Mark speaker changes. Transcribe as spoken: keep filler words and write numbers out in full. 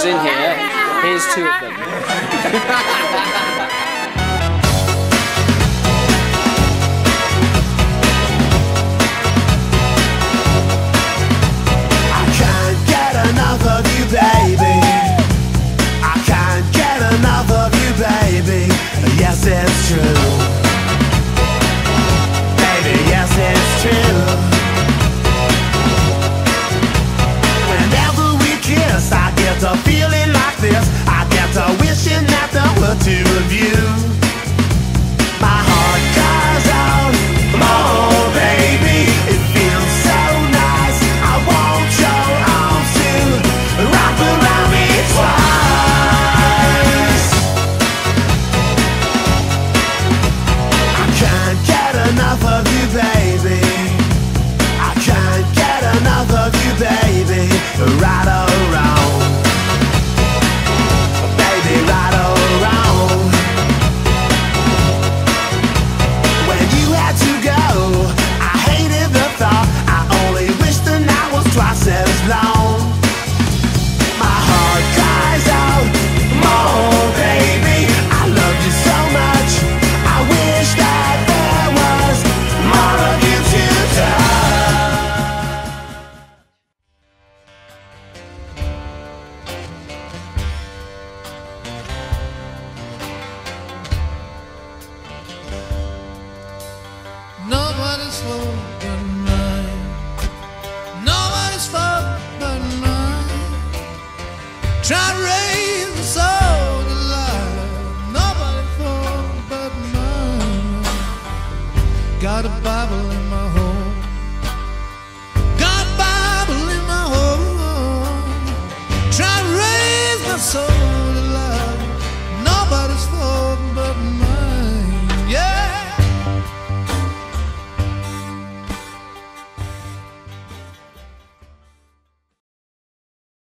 Speaker 1: Who's in here? Here's two of them.
Speaker 2: Enough of you, baby. I can't get enough of you, baby. Yes, it's true. Baby, yes, it's true. Whenever we kiss, I get a feeling like this. I get a wishing that there were two of you. My heart cries out, oh, baby. It feels so nice. I want your arms to wrap around me twice. I can't get enough of you, baby. I can't get enough of you, baby. Right or wrong, baby, right or wrong. When you had to go, I hated the thought. I only wish the night was twice as long. My heart cries out, oh baby, I love you so much. I wish that there was more of you to
Speaker 3: Nobody's fault but mine. Nobody's fault but mine. Try to raise the soul to life. Nobody's fault but mine. Got a Bible in my home. Got a Bible in my home. Try to raise my soul.